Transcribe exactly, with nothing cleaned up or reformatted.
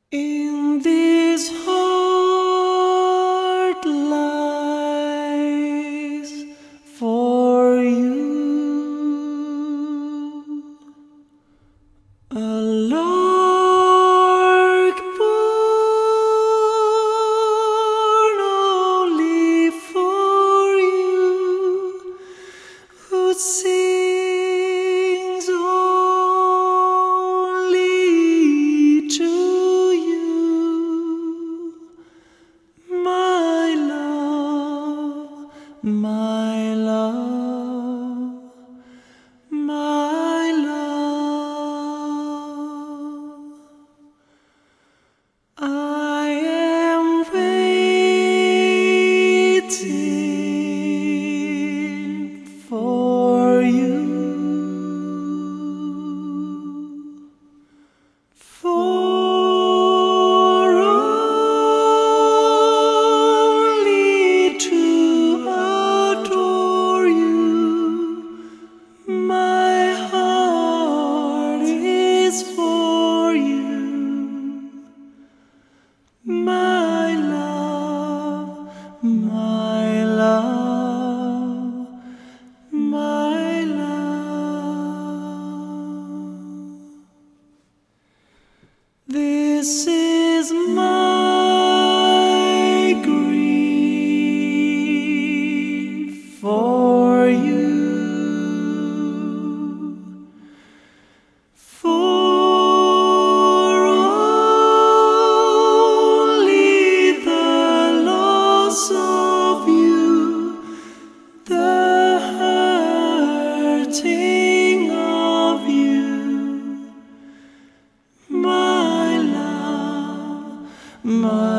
In this heart lies for you a lark born only for you, who sings only to my love, my love. I am waiting for you, for my love, my love, my love. This is my grief for you. Of you, the hurting of you, my love, my